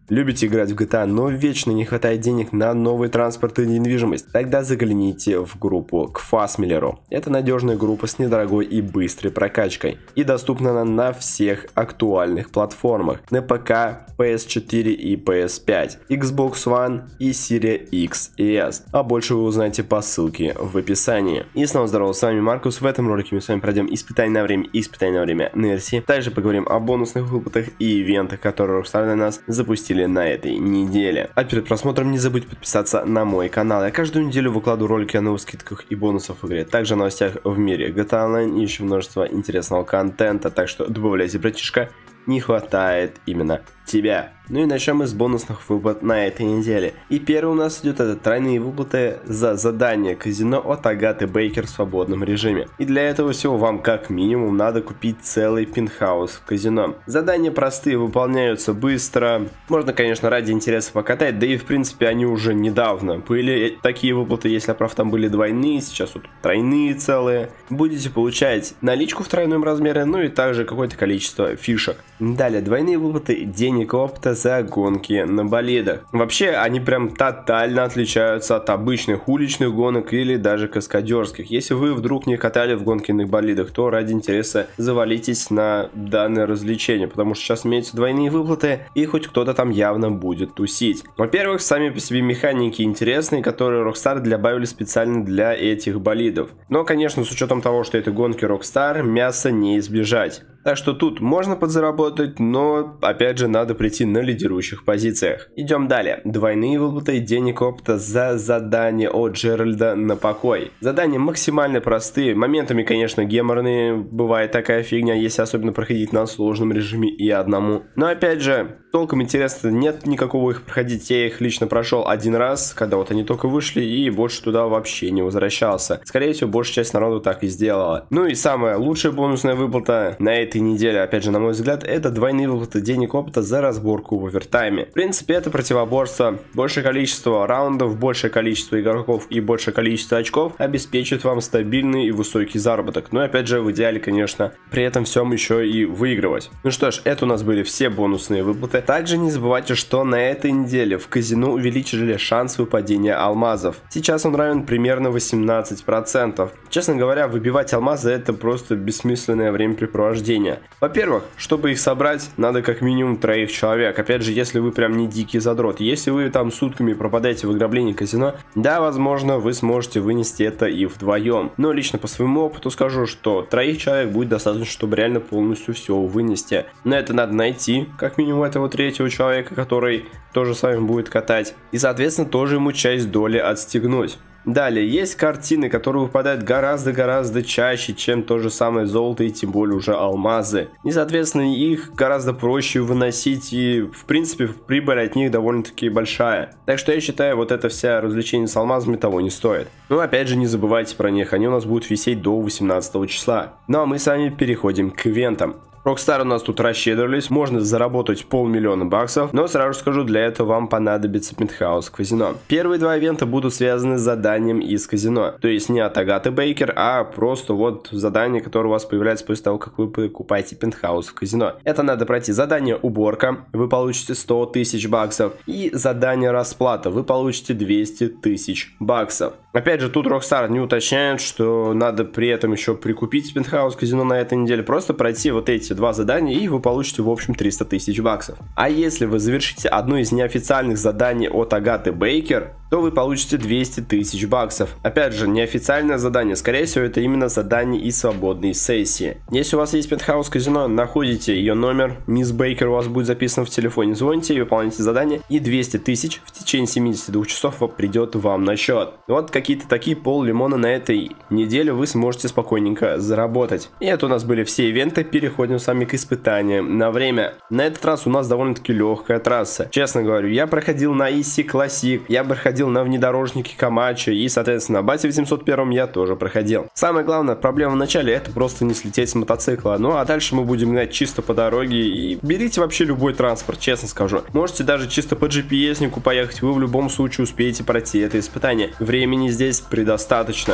Любите играть в GTA, но вечно не хватает денег на новый транспорт и недвижимость? Тогда загляните в группу к Фасмиллеру. Это надежная группа с недорогой и быстрой прокачкой. И доступна она на всех актуальных платформах. На ПК, PS4 и PS5, Xbox One и Series X и S. А больше вы узнаете по ссылке в описании. И снова здорово, с вами Маркус. В этом ролике мы с вами пройдем испытание на время и испытание на время Нерси. Также поговорим о бонусных выплатах и ивентах, которые Rockstar для нас запустили на этой неделе. А перед просмотром не забудь подписаться на мой канал. Я каждую неделю выкладываю ролики о новых скидках и бонусах в игре. Также о новостях в мире GTA Online и еще множество интересного контента. Так что добавляйте, братишка, не хватает именно тебя. Ну и начнем мы с бонусных выплат на этой неделе. И первый у нас идет это тройные выплаты за задание казино от Агаты Бейкер в свободном режиме. И для этого всего вам как минимум надо купить целый пентхаус в казино. Задания простые, выполняются быстро. Можно, конечно, ради интереса покатать, да и в принципе они уже недавно были. Такие выплаты, если я прав, там были двойные, сейчас вот тройные целые. Будете получать наличку в тройном размере, ну и также какое-то количество фишек. Далее, двойные выплаты денег опыта за гонки на болидах. Вообще, они прям тотально отличаются от обычных уличных гонок или даже каскадерских. Если вы вдруг не катали в гоночных болидах, то ради интереса завалитесь на данное развлечение, потому что сейчас имеются двойные выплаты и хоть кто-то там явно будет тусить. Во-первых, сами по себе механики интересные, которые Rockstar добавили специально для этих болидов. Но, конечно, с учетом того, что это гонки Rockstar, мясо не избежать. Так что тут можно подзаработать, но опять же надо прийти на лидирующих позициях. Идем далее. Двойные выплаты денег опыта за задание от Джеральда на покой. Задания максимально простые, моментами, конечно, геморные, бывает такая фигня, если особенно проходить на сложном режиме и одному. Но опять же, толком интереса нет никакого их проходить, я их лично прошел один раз, когда вот они только вышли, и больше туда вообще не возвращался. Скорее всего, большая часть народу так и сделала. Ну и самая лучшая бонусная выплата на этой неделе, опять же, на мой взгляд, это двойные выплаты денег опыта за разборку в овертайме. В принципе, это противоборство. Большее количество раундов, большее количество игроков и большее количество очков обеспечит вам стабильный и высокий заработок. Ну и опять же, в идеале, конечно, при этом всем еще и выигрывать. Ну что ж, это у нас были все бонусные выплаты. Также не забывайте, что на этой неделе в казино увеличили шанс выпадения алмазов. Сейчас он равен примерно 18%. Честно говоря, выбивать алмазы — это просто бессмысленное времяпрепровождение. Во-первых, чтобы их собрать, надо как минимум 3 человек. Опять же, если вы прям не дикий задрот. Если вы там сутками пропадаете в ограблении казино, да, возможно, вы сможете вынести это и вдвоем. Но лично по своему опыту скажу, что 3 человек будет достаточно, чтобы реально полностью все вынести. Но это надо найти, как минимум, этого 3-го человека, который тоже с вами будет катать. И, соответственно, тоже ему часть доли отстегнуть. Далее, есть картины, которые выпадают гораздо чаще, чем то же самое золото и тем более уже алмазы. И, соответственно, их гораздо проще выносить и, в принципе, прибыль от них довольно-таки большая. Так что я считаю, вот это вся развлечение с алмазами того не стоит. Но, опять же, не забывайте про них, они у нас будут висеть до 18 числа. Ну а мы с вами переходим к ивентам. Rockstar у нас тут расщедрились, можно заработать $500 000, но сразу скажу, для этого вам понадобится пентхаус в казино. Первые 2 ивента будут связаны с заданием из казино, то есть не от Агаты Бейкер, а просто вот задание, которое у вас появляется после того, как вы покупаете пентхаус в казино. Это надо пройти задание уборка, вы получите $100 000, и задание расплата, вы получите $200 000. Опять же, тут Rockstar не уточняет, что надо при этом еще прикупить пентхаус в казино на этой неделе, просто пройти вот эти 2 задания, и вы получите в общем $300 000. А если вы завершите одно из неофициальных заданий от Агаты Бейкер, то вы получите $200 000. Опять же, неофициальное задание, скорее всего, это именно задание из свободной сессии. Если у вас есть пентхаус казино, находите ее номер, мисс Бейкер у вас будет записан в телефоне, звоните и выполняйте задание, и $200 000 в течение 72 часов придет вам на счет. Вот какие-то такие пол-лимона на этой неделе вы сможете спокойненько заработать. И это у нас были все ивенты, переходим с вами к испытаниям на время. На этот раз у нас довольно-таки легкая трасса. Честно говорю, я проходил на Easy Classic, я проходил на внедорожнике Камачо и, соответственно, на Бате 801 я тоже проходил. Самая главная проблема в начале — это просто не слететь с мотоцикла. Ну а дальше мы будем гнать чисто по дороге, и берите вообще любой транспорт, честно скажу. Можете даже чисто по GPS-нику поехать, вы в любом случае успеете пройти это испытание. Времени здесь предостаточно.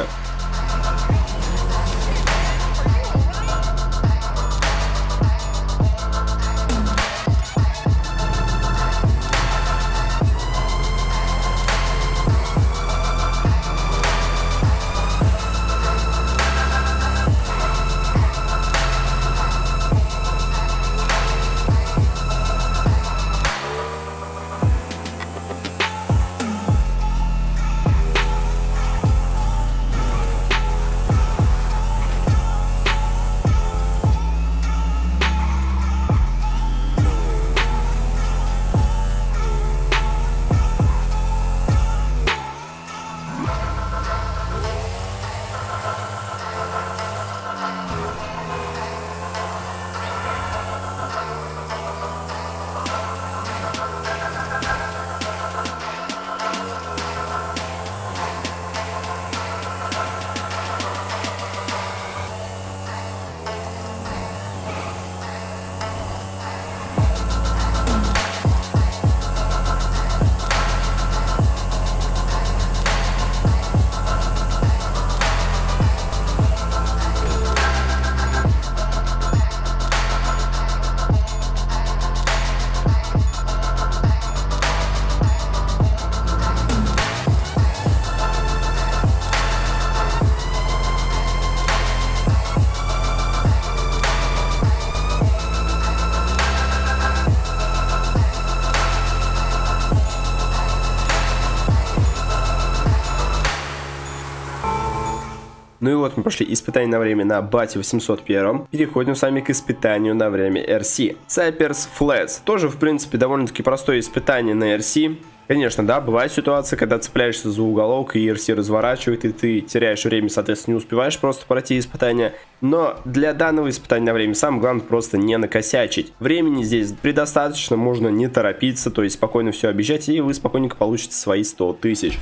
Ну и вот мы прошли испытание на время на бате 801. Переходим с вами к испытанию на время RC. Cypher's Flats. Тоже, в принципе, довольно-таки простое испытание на RC. Конечно, да, бывает ситуация, когда цепляешься за уголок и RC разворачивает, и ты теряешь время, соответственно, не успеваешь просто пройти испытание. Но для данного испытания на время самое главное просто не накосячить. Времени здесь предостаточно, можно не торопиться, то есть спокойно все объезжать, и вы спокойненько получите свои 100 тысяч.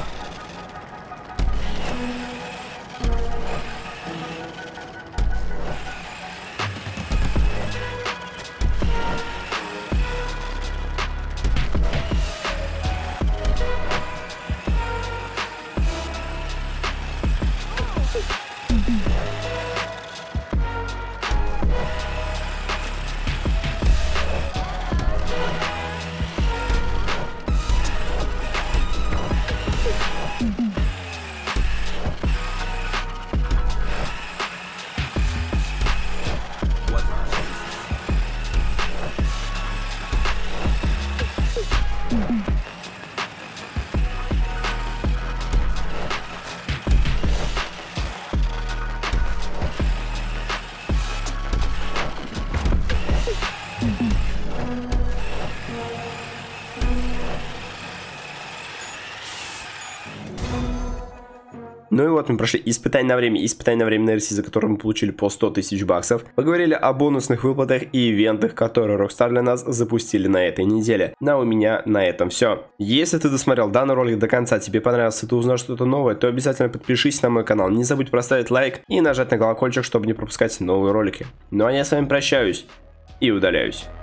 Ну и вот мы прошли испытание на время на RC, за которое мы получили по 100 тысяч баксов. Поговорили о бонусных выплатах и ивентах, которые Rockstar для нас запустили на этой неделе. Ну а у меня на этом все. Если ты досмотрел данный ролик до конца, тебе понравился, ты узнал что-то новое, то обязательно подпишись на мой канал. Не забудь поставить лайк и нажать на колокольчик, чтобы не пропускать новые ролики. Ну а я с вами прощаюсь и удаляюсь.